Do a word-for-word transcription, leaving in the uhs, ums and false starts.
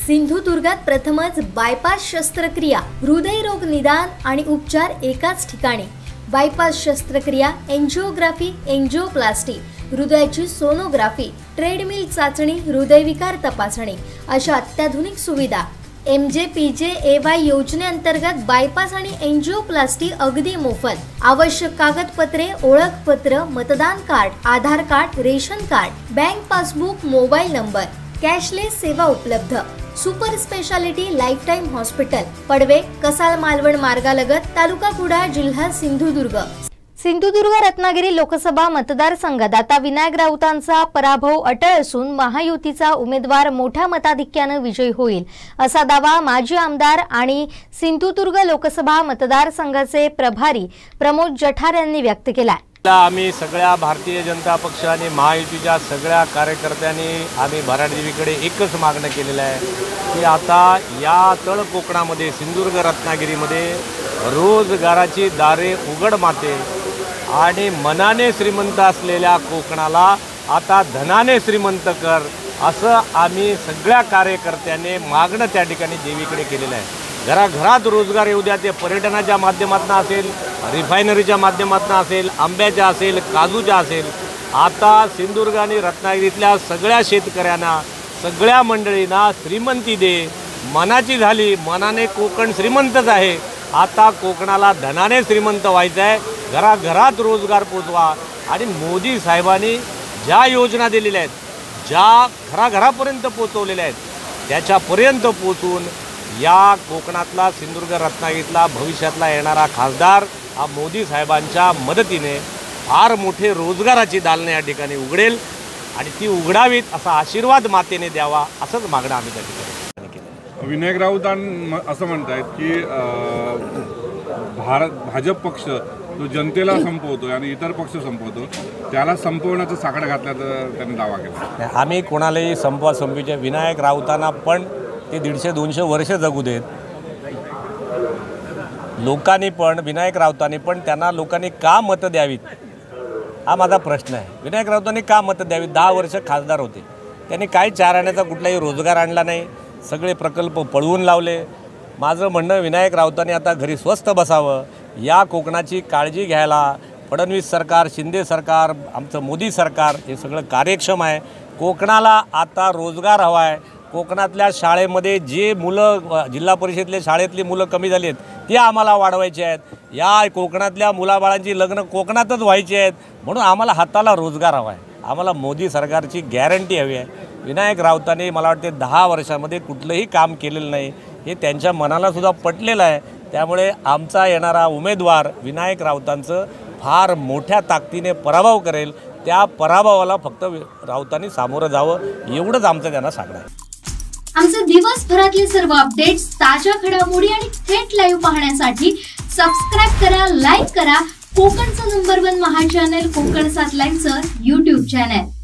सिंधुदुर्गात प्रथमच बायपास शस्त्रक्रिया, हृदयरोग निदान आणि उपचार एकाच ठिकाणी। बायपास शस्त्रक्रिया, एंजिओग्राफी, एंजिओप्लास्टी, हृदयाची सोनोग्राफी, ट्रेडमिल चाचणी, हृदयविकार तपासणी अशा अत्याधुनिक सुविधा। एम जे पी जे ए वाय योजनेअंतर्गत बायपास आणि एंजिओप्लास्टी अगदी मोफत। आवश्यक कागदपत्रे, ओळखपत्र, मतदान card, Aadhaar card, ration card, bank passbook, mobile number, cashless सेवा उपलब्ध। Super speciality life time hospital, Padve, Kasal Malvan मार्गालगत, तालुका कुडाळ, जिल्हा सिंधुदुर्ग। सिंधुदुर्ग रत्नागिरी लोकसभा मतदारसंघात आता विनायक राऊतांचा पराभव अटळ असून महायुतीचा उमेदवार मोठ्या मताधिक्याने विजयी होईल असा दावा माजी आमदार आणि सिंधुदुर्ग लोकसभा मतदारसंघाचे प्रभारी प्रमोद जठार यांनी व्यक्त केला। आम्ही सगळ्या भारतीय जनता पक्ष आणि महायुतीच्या सगळ्या कार्यकर्त्यांनी आम्ही भराडदेवीकडे एकच मागणं केलेलं आहे की आता या तळ कोकणामध्ये सिंधुदुर्ग रत्नागिरीमध्ये रोजगाराची दारे उघड माते आणि मनाने श्रीमंत असलेल्या कोकणाला आता धनाने श्रीमंत कर असं आम्ही सगळ्या कार्यकर्त्यांनी मागणं त्या ठिकाणी देवीकडे केलेलं आहे। घराघरात रोजगार येऊ द्या, ते पर्यटनाच्या माध्यमातून असेल, रिफायनरीच्या माध्यमातून असेल, आंब्याच्या असेल, काजूच्या असेल। आता सिंधुदुर्ग आणि रत्नागिरीतल्या सगळ्या शेतकऱ्यांना, सगळ्या मंडळींना श्रीमंती दे, मनाची झाली, मनाने कोकण श्रीमंतच आहे। आता कोकणाला धनाने श्रीमंत व्हायचं आहे, घराघरात रोजगार पोचवा आणि मोदी साहेबांनी ज्या योजना दिलेल्या आहेत, ज्या घराघरापर्यंत पोचवलेल्या आहेत, त्याच्यापर्यंत पोचून या कोकणातला सिंधुदुर्ग रत्नागिरीतला भविष्यातला येणारा खासदार हा मोदी साहेबांच्या मदतीने फार मोठे रोजगाराची दालने या ठिकाणी उघडेल आणि ती उघडावीत असा आशीर्वाद मातेने द्यावा असंच मागणं आम्ही त्या ठिकाणी केलं। विनायक राऊत असं म्हणतायत की भारत भाजप पक्ष तो जनतेला संपवतो आणि इतर पक्ष संपवतो, त्याला संपवण्याचा साकडा घातल्याचा त्यांनी दावा केला। आम्ही कोणालाही संपवा संपवीच्या विनायक राऊतांना पण ते दीडशे दोनशे वर्ष जगू देत, लोकांनी पण विनायक राऊतांनी पण त्यांना लोकांनी का मतं द्यावीत हा माझा प्रश्न आहे। विनायक राऊतांनी का मतं द्यावीत? दहा वर्ष खासदार होते, त्यांनी काही चार आण्याचा कुठलाही रोजगार आणला नाही, सगळे प्रकल्प पळवून लावले। माझं म्हणणं विनायक राऊतांनी आता घरी स्वस्थ बसावं, या कोकणाची काळजी घ्यायला फडणवीस सरकार, शिंदे सरकार, आमचं मोदी सरकार हे सगळं कार्यक्षम आहे। कोकणाला आता रोजगार हवा आहे। कोकणातल्या शाळेमध्ये जे मुलं, जिल्हा परिषदेतल्या शाळेतली मुलं कमी झाली आहेत ती आम्हाला वाढवायची आहेत। या कोकणातल्या मुलाबाळांची लग्न कोकणातच व्हायची आहेत, म्हणून आम्हाला हाताला रोजगार हवा आहे। आम्हाला मोदी सरकारची गॅरंटी हवी आहे। विनायक राऊतांनी मला वाटते दहा वर्षामध्ये कुठलंही काम केलेलं नाही, हे त्यांच्या मनालासुद्धा पटलेलं आहे। त्यामुळे आमचा येणारा उमेदवार विनायक राऊतांचं फार मोठ्या ताकदीने पराभव करेल। त्या पराभवाला फक्त राऊतांनी सामोरं जावं एवढंच आमचं त्यांना सांगणं आहे। आमचे दिवसभरातले सर्व अपडेट्स, ताज्या घडामोडी आणि थेट लाईव्ह पाहण्यासाठी सबस्क्राइब करा, लाईक करा कोकणचं number one Maha channel Konkan सात लाईव्हचं यूट्यूब चॅनल।